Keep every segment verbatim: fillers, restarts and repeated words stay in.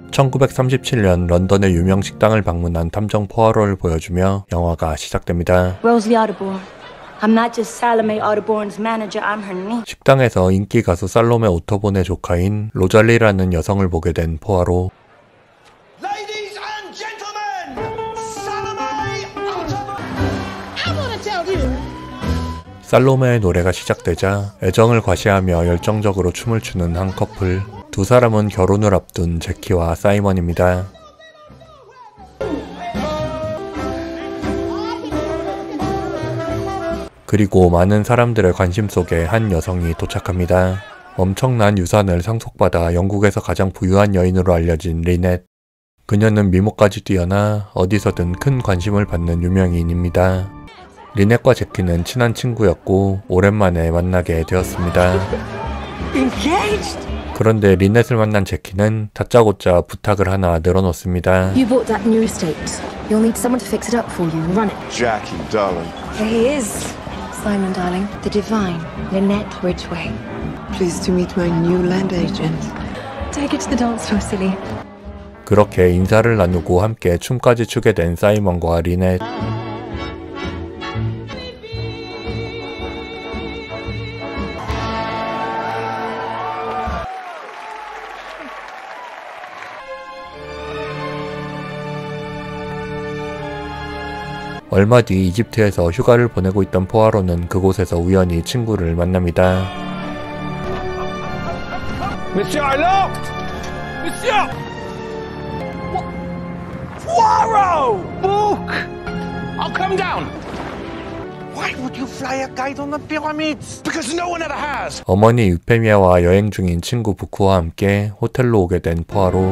천구백삼십칠 년 런던의 유명 식당을 방문한 탐정 포아로를 보여주며 영화가 시작됩니다. Rosalie Otterbourne. I'm not just Salome Otterbourne's manager, I'm her niece. 식당에서 인기 가수 살로메 오토본의 조카인 로잘리라는 여성을 보게 된 포아로. Ladies and gentlemen, Salome Otterbourne. I want to tell you. 살로메의 노래가 시작되자 애정을 과시하며 열정적으로 춤을 추는 한 커플. 두 사람은 결혼을 앞둔 제키와 사이먼입니다. 그리고 많은 사람들의 관심 속에 한 여성이 도착합니다. 엄청난 유산을 상속받아 영국에서 가장 부유한 여인으로 알려진 리넷. 그녀는 미모까지 뛰어나 어디서든 큰 관심을 받는 유명인입니다. 리넷과 제키는 친한 친구였고 오랜만에 만나게 되었습니다. Engaged? 그런데 리넷을 만난 제키는 다짜고짜 부탁을 하나 늘어놓습니다. You bought that new estate. You'll need someone to fix it up for you and run it. Jackie, darling. Here he is. Simon, darling. The divine Lynette Ridgway. Pleased to meet my new land agent. Take it to the dance floor, silly. 그렇게 인사를 나누고 함께 춤까지 추게 된 사이먼과 리넷. 얼마 뒤 이집트에서 휴가를 보내고 있던 포아로는 그곳에서 우연히 친구를 만납니다. Monsieur Hulot! Monsieur! Poirot! Book! I'll come down! Why would you fly a kite on the pyramids? Because no one ever has! 어머니 유페미아와 여행 중인 친구 부쿠와 함께 호텔로 오게 된 포아로.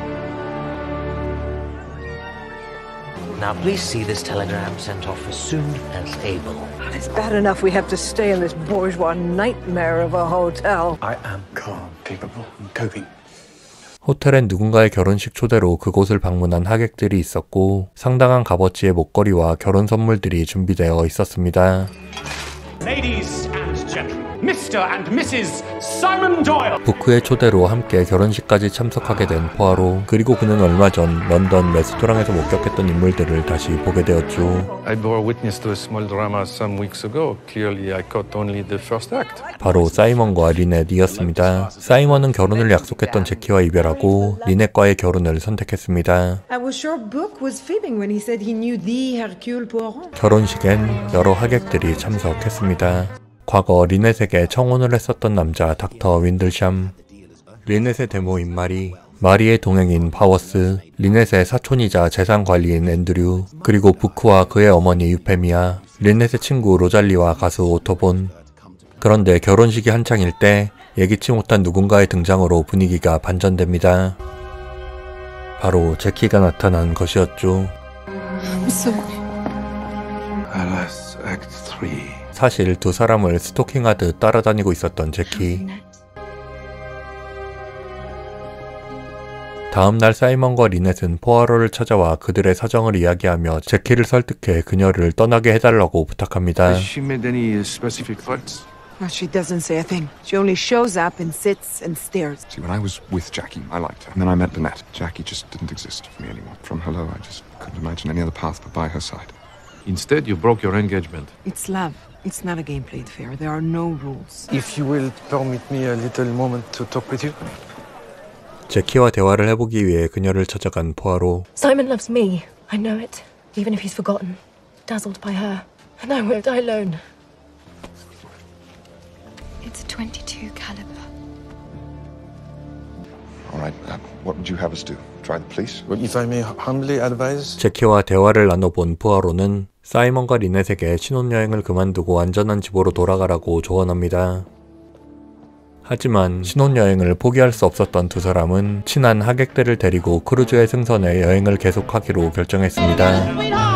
Now please see this telegram sent off as soon as able. It's bad enough we have to stay in this bourgeois nightmare of a hotel. I am calm, capable, and coping. 호텔엔 누군가의 결혼식 초대로 그곳을 방문한 하객들이 있었고 상당한 값어치의 목걸이와 결혼 선물들이 준비되어 있었습니다. Ladies and gentlemen, Mister and Missus Simon Doyle. 부크의 초대로 함께 결혼식까지 참석하게 된 포아로. 그리고 그는 얼마 전 런던 레스토랑에서 목격했던 인물들을 다시 보게 되었죠. I bore witness to a small drama some weeks ago. Clearly I caught only the first act. 바로 사이먼과 리넷이었습니다. 사이먼은 결혼을 약속했던 제키와 이별하고 리넷과의 결혼을 선택했습니다. I was sure Book was fibbing when he said he knew the Hercule Poirot. 결혼식엔 여러 하객들이 참석했습니다. 과거 리넷에게 청혼을 했었던 남자 닥터 윈들샴, 리넷의 데모인 마리, 마리의 동행인 파워스, 리넷의 사촌이자 재산관리인 앤드류, 그리고 부크와 그의 어머니 유페미아, 리넷의 친구 로잘리와 가수 오토본. 그런데 결혼식이 한창일 때 예기치 못한 누군가의 등장으로 분위기가 반전됩니다. 바로 제키가 나타난 것이었죠. Alas, Act three. 사실 두 사람을 스토킹하듯 따라다니고 있었던 제키. 다음날 사이먼과 리넷은 포아로를 찾아와 그들의 사정을 이야기하며 제키를 설득해 그녀를 떠나게 해달라고 부탁합니다. Has she made any specific threats? Well, she doesn't say a thing. She only shows up and sits and stares. See, when I was with Jackie, I liked her. And then I met Lynette. Jackie just didn't exist for me anymore. From hello, I just couldn't imagine any other path but by her side. Instead, you broke your engagement. It's love. It's not a game played fair. There are no rules. If you will permit me a little moment to talk with you. 제키와 대화를 해보기 위해 그녀를 찾아간 포아로. Simon loves me. I know it. Even if he's forgotten. Dazzled by her. And I won't die alone. It's a twenty-two caliber. All right, uh, what would you have us do? Try the police? Well, if I may humbly advise. 제키와 대화를 나눠본 포아로는 사이먼과 리넷에게 신혼여행을 그만두고 안전한 집으로 돌아가라고 조언합니다. 하지만 신혼여행을 포기할 수 없었던 두 사람은 친한 하객들을 데리고 크루즈의 승선에 여행을 계속하기로 결정했습니다.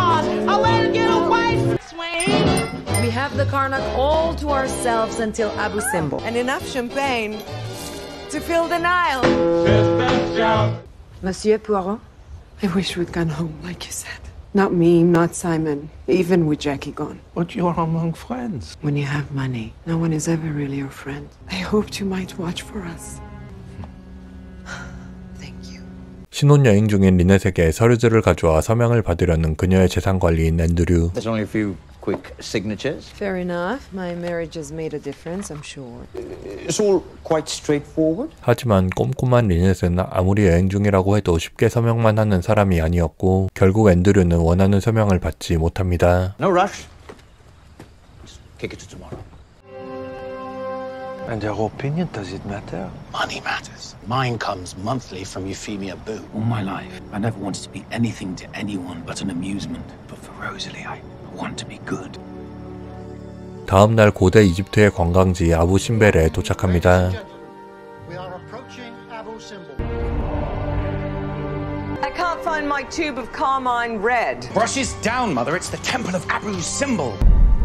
We have the Karnak all to ourselves until Abu Simbel. And enough champagne to fill the Nile. Monsieur Poirot, I wish we'd gone home, like you said. Not me, not Simon, even with Jackie gone. But you're among friends. When you have money, no one is ever really your friend. I hoped you might watch for us. Thank you. 신혼여행 중인 리넷에게 서류들을 가져와 서명을 받으려는 그녀의 재산관리인 앤드류. There's only a few quick signatures. Fair enough. My marriage has made a difference, I'm sure. It's all quite straightforward. 하지만 꼼꼼한 리넷은 아무리 여행 중이라고 해도 쉽게 서명만 하는 사람이 아니었고 결국 앤드류는 원하는 서명을 받지 못합니다. No rush. Just kick it to tomorrow. And your opinion, does it matter? Money matters. Mine comes monthly from Euphemia Boo. All my life, I never wanted to be anything to anyone but an amusement. But for Rosalie, I want to be good. 다음 날 고대 이집트의 관광지 아부 심벨에 도착합니다. We are approaching Abu Simbel. I can't find my tube of carmine red. Brushes down, mother. It's the temple of Abu Simbel.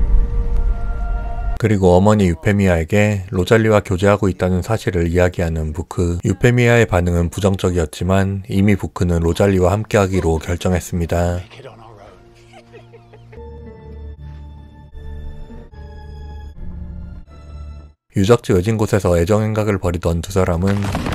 그리고 어머니 유페미아에게 로잘리와 교제하고 있다는 사실을 이야기하는 부크. 유페미아의 반응은 부정적이었지만 이미 부크는 로잘리와 함께하기로 결정했습니다. 유적지 외진 곳에서 애정행각을 벌이던 두 사람은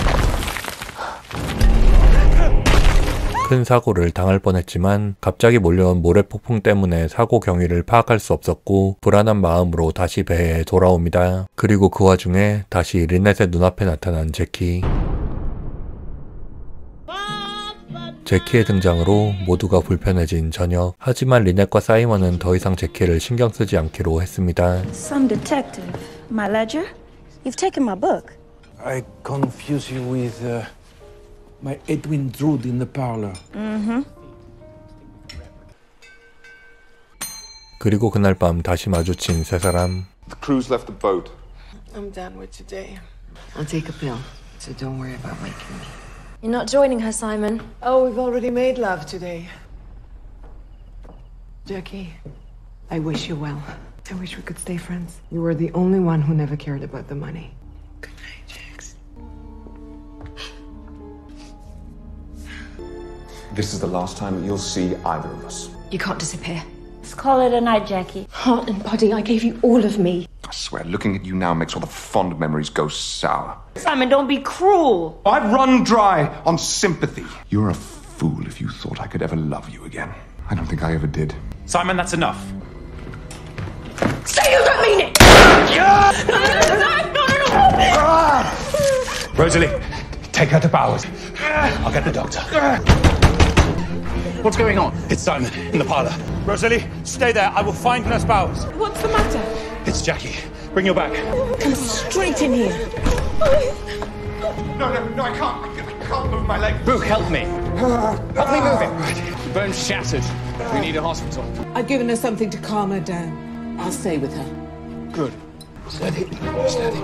큰 사고를 당할 뻔했지만 갑자기 몰려온 모래폭풍 때문에 사고 경위를 파악할 수 없었고 불안한 마음으로 다시 배에 돌아옵니다. 그리고 그 와중에 다시 리넷의 눈앞에 나타난 제키. 제키의 등장으로 모두가 불편해진 저녁. 하지만 리넷과 사이먼은 더 이상 제키를 신경 쓰지 않기로 했습니다. Some detective. My ledger? You've taken my book. I confuse you with uh, my Edwin Drood in the parlor. Mm-hmm. 그리고 그날 밤 다시 마주친 세 사람. The crew's left the boat. I'm done with today. I'll take a pill, so don't worry about waking me. You're not joining her, Simon. Oh, we've already made love today. Jackie, I wish you well. I wish we could stay friends. You were the only one who never cared about the money. Good night, Jax. This is the last time you'll see either of us. You can't disappear. Let's call it a night, Jackie. Heart and body, I gave you all of me. I swear, looking at you now makes all the fond memories go sour. Simon, don't be cruel. I've run dry on sympathy. You're a fool if you thought I could ever love you again. I don't think I ever did. Simon, that's enough. Say you don't mean it! Rosalie, take her to Bowers. I'll get the doctor. What's going on? It's Simon in the parlor. Rosalie, stay there. I will find Nurse Bowers. What's the matter? It's Jackie. Bring your bag. Come straight in here. No, no, no, I can't. I can't move my leg. Brooke, help me. Help me move it. Bone's shattered. We need a hospital. I've given her something to calm her down. I'll stay with her. Good. Steady. Steady.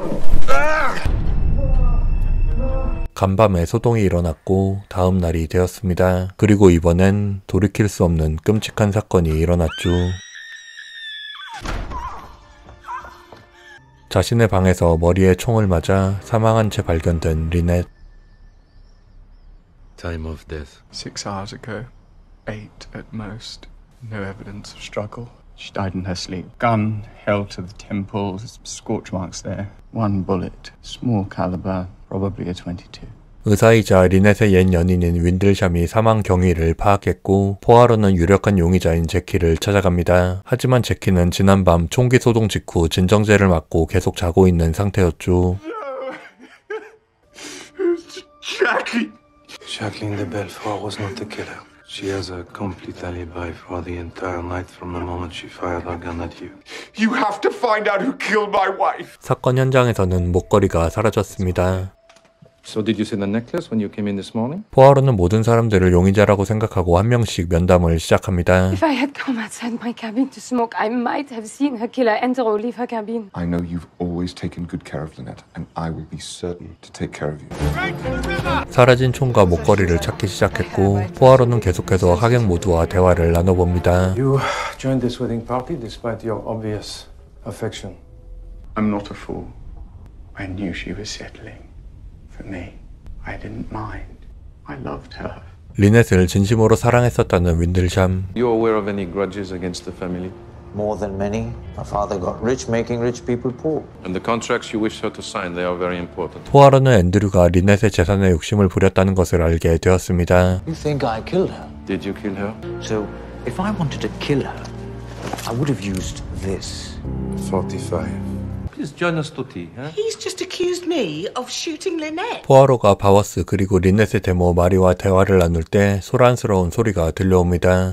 간밤에 소동이 일어났고 다음 날이 되었습니다. 그리고 이번엔 돌이킬 수 없는 끔찍한 사건이 일어났죠. 자신의 방에서 머리에 총을 맞아 사망한 채 발견된 리넷. Time of death. Six hours ago. Eight at most. No evidence of struggle. She died in her sleep. Gun held to the temples, scorch marks there. One bullet, small caliber, probably a twenty-two. 의사이자 리넷의 옛 연인인 윈들샴이 사망 경위를 파악했고 포아로는 유력한 용의자인 제키를 찾아갑니다. 하지만 제키는 지난밤 총기 소동 직후 진정제를 맞고 계속 자고 있는 상태였죠. Jackie! Jacqueline de Belfort was not the killer. She has a complete alibi for the entire night from the moment she fired her gun at you. You have to find out who killed my wife! 사건 현장에서는 목걸이가 사라졌습니다. So did you see the necklace when you came in this morning? 포아로는 모든 사람들을 용의자라고 생각하고 한 명씩 면담을 시작합니다. If I had come outside my cabin to smoke, I might have seen her killer enter or leave her cabin. I know you've always taken good care of Lynette, and I will be certain to take care of you. 사라진 총과 목걸이를 찾기 시작했고 포아로는 계속해서 하객 모두와 대화를 나눠봅니다. You joined this wedding party despite your obvious affection. I'm not a fool. I knew she was settling. For me, I didn't mind. I loved her. 리넷을 진심으로 사랑했었다는 윈들샴. You aware of any grudges against the family? More than many. My father got rich making rich people poor. And the contracts you wish her to sign, they are very important. 포아로는 앤드류가 리넷의 재산에 욕심을 부렸다는 것을 알게 되었습니다. You think I killed her? Did you kill her? So, if I wanted to kill her, I would have used this. forty-five. Please join us to tea, huh? He's just accused me of shooting Lynette. 포아로가 바워스 그리고 리넷의 데모 마리와 대화를 나눌 때 소란스러운 소리가 들려옵니다.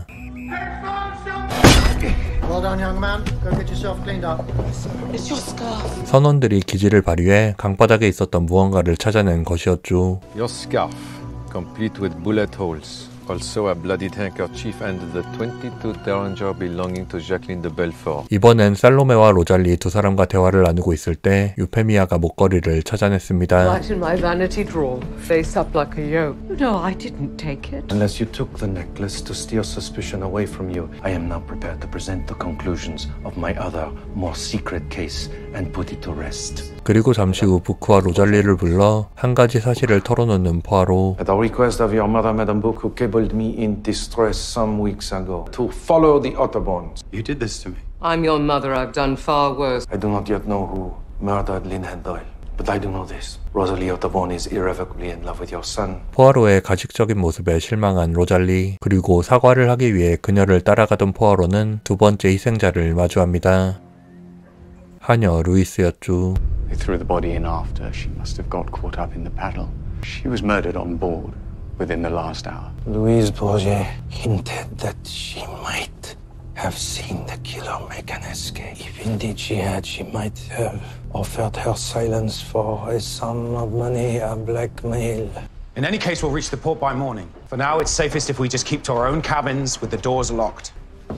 Well done, young man. Go get yourself cleaned up. It's your scarf. 선원들이 기지를 발휘해 강바닥에 있었던 무언가를 찾아낸 것이었죠. Your scarf, complete with bullet holes. Also a bloody handkerchief and the twenty-two Derringer belonging to Jacqueline de Belfort. 이번엔 살로메와 로잘리 두 사람과 대화를 나누고 있을 때 유페미아가 목걸이를 찾아냈습니다. Right in my vanity drawer, face up like a yoke. No, I didn't take it. Unless you took the necklace to steer suspicion away from you, I am now prepared to present the conclusions of my other, more secret case and put it to rest. 그리고 잠시 후 부크와 로잘리를 불러 한 가지 사실을 털어놓는 포아로. At the request of your mother, Madame Book, who cabled me in distress some weeks ago to follow the Otterborns. You did this to me. I'm your mother. I've done far worse. I do not yet know who murdered Lynette Doyle, but I do know this. Rosalie Otterborn is irrevocably in love with your son. 포아로의 가식적인 모습에 실망한 로잘리, 그리고 사과를 하기 위해 그녀를 따라가던 포아로는 두 번째 희생자를 마주합니다. 하녀 루이스였죠. They threw the body in after. She must have got caught up in the battle. She was murdered on board within the last hour. Louise Bourget hinted that she might have seen the killer make an escape. If indeed she had, she might have offered her silence for a sum of money, a blackmail. In any case, we'll reach the port by morning. For now, it's safest if we just keep to our own cabins with the doors locked.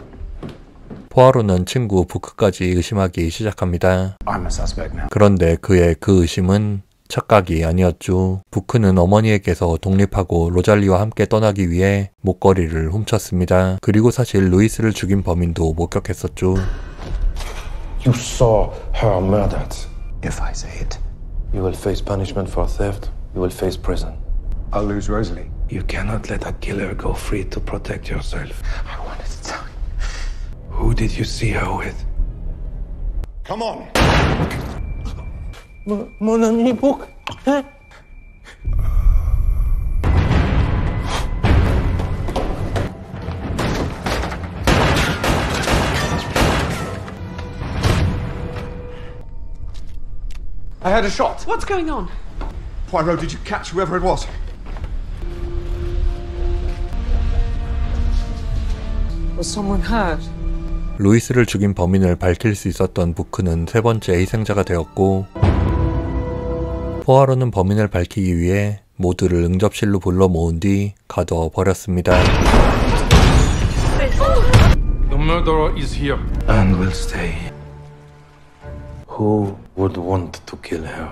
포아로는 친구 부크까지 의심하기 시작합니다. I'm a suspect now. 그런데 그의 그 의심은 착각이 아니었죠. 부크는 어머니에게서 독립하고 로잘리와 함께 떠나기 위해 목걸이를 훔쳤습니다. 그리고 사실 루이스를 죽인 범인도 목격했었죠. You saw her murdered. If I say it, You will face punishment for theft. You will face prison. I'll lose Rosalie. You cannot let a killer go free to protect yourself. I wanted to tell you. Who did you see her with? Come on! Mon ami Book, hein? I had a shot. What's going on? Poirot, did you catch whoever it was? Was someone hurt? 루이스를 죽인 범인을 밝힐 수 있었던 부크는 세 번째 희생자가 되었고, 포아로는 범인을 밝히기 위해 모두를 응접실로 불러 모은 뒤 가둬 버렸습니다. The murderer is here. And will stay. Who would want to kill her?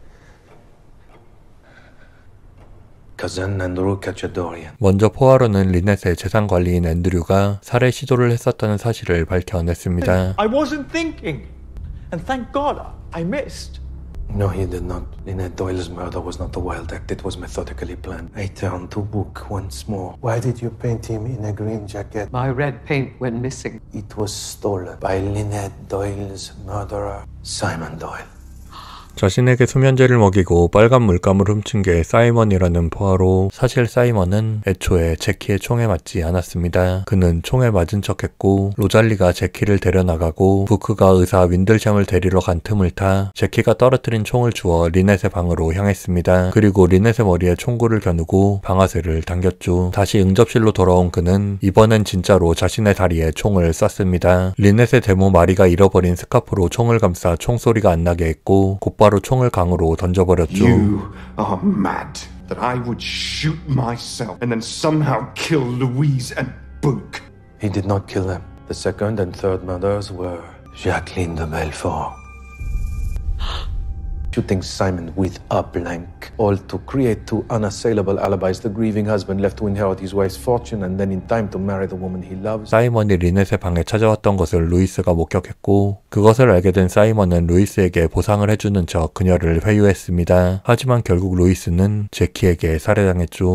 Cousin Andrew Cacciadorian. 먼저 포아로는 리넷의 재산 관리인 앤드류가 살해 시도를 했었다는 사실을 밝혀냈습니다. I wasn't thinking. And thank God I missed. No, he did not. Lynette Doyle's murder was not a wild act. It was methodically planned. I turned to Book once more. Why did you paint him in a green jacket? My red paint went missing. It was stolen by Lynette Doyle's murderer, Simon Doyle. 자신에게 수면제를 먹이고 빨간 물감을 훔친 게 사이먼이라는 포아로. 사실 사이먼은 애초에 제키의 총에 맞지 않았습니다. 그는 총에 맞은 척했고, 로잘리가 제키를 데려나가고 부크가 의사 윈들샴을 데리러 간 틈을 타 제키가 떨어뜨린 총을 주워 리넷의 방으로 향했습니다. 그리고 리넷의 머리에 총구를 겨누고 방아쇠를 당겼죠. 다시 응접실로 돌아온 그는 이번엔 진짜로 자신의 다리에 총을 쐈습니다. 리넷의 데모 마리가 잃어버린 스카프로 총을 감싸 총소리가 안 나게 했고, 곧바로 바로 총을 강으로 던져버렸죠. You are mad that I would shoot myself and then somehow kill Louise and Book. He did not kill them. The second and third murders were Jacqueline de Belfort. Shooting Simon with a blank, all to create two unassailable alibis. The grieving husband left to inherit his wife's fortune and then in time to marry the woman he loves. 사이먼이 리넷의 방에 찾아왔던 것을 루이스가 목격했고, 그것을 알게 된 사이먼은 루이스에게 보상을 해주는 척 그녀를 회유했습니다. 하지만 결국 루이스는 제키에게 살해당했죠.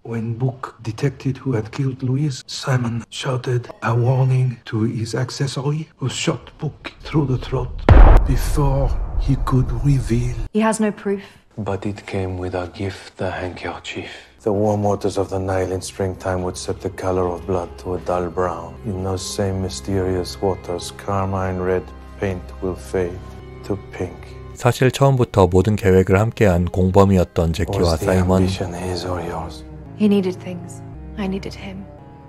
When Book detected who had killed Louise, Simon shouted a warning to his accessory, who shot Book through the throat before he could reveal. He has no proof. But it came with a gift, the handkerchief. The warm waters of the Nile in springtime would set the color of blood to a dull brown. In those same mysterious waters, carmine red paint will fade to pink. 사실 처음부터 모든 계획을 함께한 공범이었던 제키와 사이먼. He needed things. I needed him.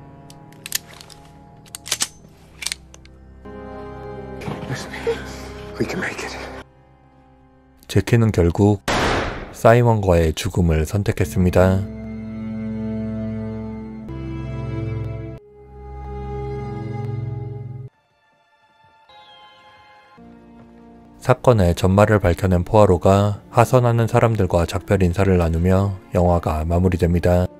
We can make it. 제키는 결국 사이먼과의 죽음을 선택했습니다. 사건의 전말을 밝혀낸 포아로가 하선하는 사람들과 작별 인사를 나누며 영화가 마무리됩니다.